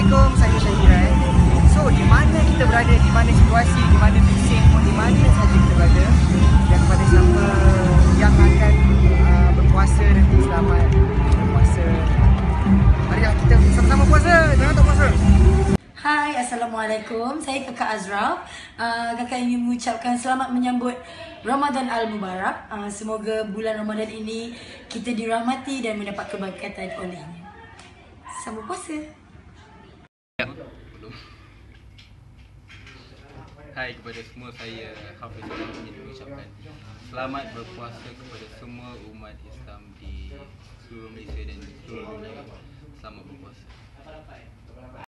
Assalamualaikum, saya Syahiran. So, di mana kita berada, di mana situasi, di mana bising pun, di mana saja kita berada, dan kepada siapa yang akan berpuasa nanti, selamat berpuasa. Marilah kita sama-sama puasa, jangan tak puasa. Hai, Assalamualaikum. Saya Kakak Azra. Kakak ingin mengucapkan selamat menyambut Ramadan Al-Mubarak. Semoga bulan Ramadan ini kita dirahmati dan mendapat keberkatan olehnya. Selamat puasa. Hai kepada semua, saya Hafiz ingin mengucapkan selamat berpuasa kepada semua umat Islam di seluruh Malaysia dan seluruh dunia. Selamat berpuasa.